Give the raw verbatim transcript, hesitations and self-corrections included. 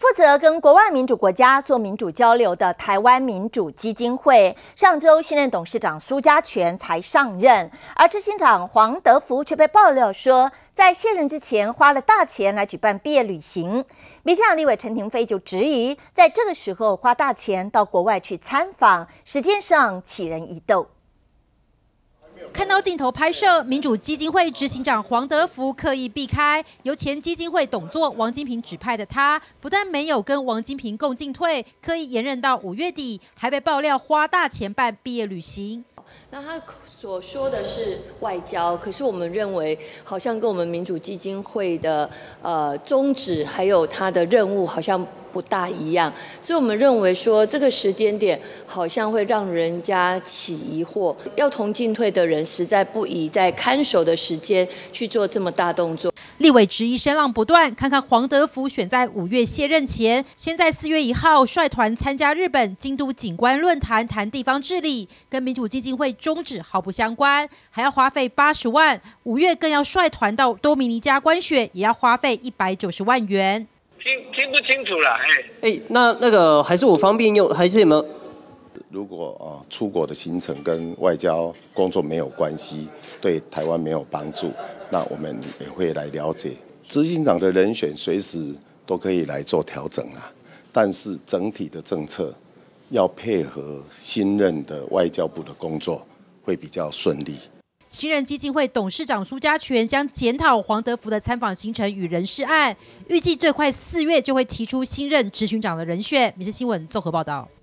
负责跟国外民主国家做民主交流的台湾民主基金会，上周新任董事长苏家全才上任，而执行长黄德福却被爆料说，在卸任之前花了大钱来举办毕业旅行。民进党立委陈亭妃就质疑，在这个时候花大钱到国外去参访，时间上杞人疑窦。 看到镜头拍摄，民主基金会执行长黄德福刻意避开，由前基金会董座王金平指派的他，不但没有跟王金平共进退，刻意延任到五月底，还被爆料花大钱办毕业旅行。 那他所说的是外交，可是我们认为好像跟我们民主基金会的呃宗旨还有他的任务好像不大一样，所以我们认为说这个时间点好像会让人家起疑惑，要同进退的人实在不宜在看守的时间去做这么大动作。 立委质疑声浪不断，看看黄德福选在五月卸任前，先在四月一号率团参加日本京都景观论坛谈地方治理，跟民主基金会宗旨毫不相关，还要花费八十万，五月更要率团到多米尼加观雪，也要花费一百九十万元。 听听不清楚了，哎哎，那那个还是我方便用，还是有没有？ 如果啊、呃、出国的行程跟外交工作没有关系，对台湾没有帮助，那我们也会来了解。执行长的人选随时都可以来做调整啊，但是整体的政策要配合新任的外交部的工作，会比较顺利。 新任基金会董事长苏家全将检讨黄德福的参访行程与人事案，预计最快四月就会提出新任执行长的人选。民视新闻综合报道。